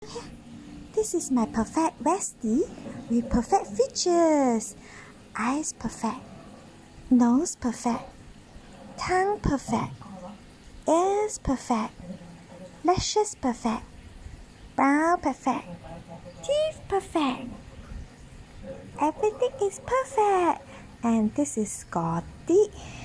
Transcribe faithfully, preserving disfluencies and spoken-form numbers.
This is my perfect Westie with perfect features. Eyes perfect, nose perfect, tongue perfect, ears perfect, lashes perfect, brow perfect, teeth perfect. Everything is perfect. And this is Scotty.